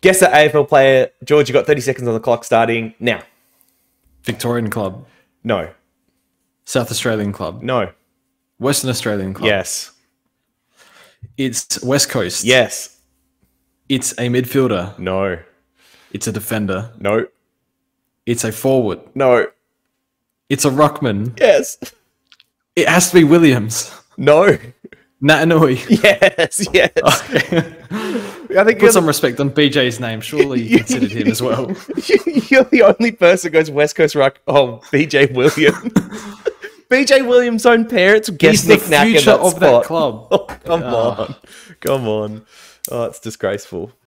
Guess the AFL player. George, you got 30 seconds on the clock starting now. Victorian club. No. South Australian club. No. Western Australian club. Yes. It's West Coast. Yes. It's a midfielder. No. It's a defender. No. It's a forward. No. It's a ruckman. Yes. It has to be Williams. No. Naitanui. Yes. Yes. Okay. I think Put some respect on BJ's name. Surely you considered him as well. You're the only person who goes West Coast Ruck. Oh, BJ Williams. BJ Williams' own parents guessed Nic Naitanui future of that club. Oh, come on. Come on. Oh, it's disgraceful.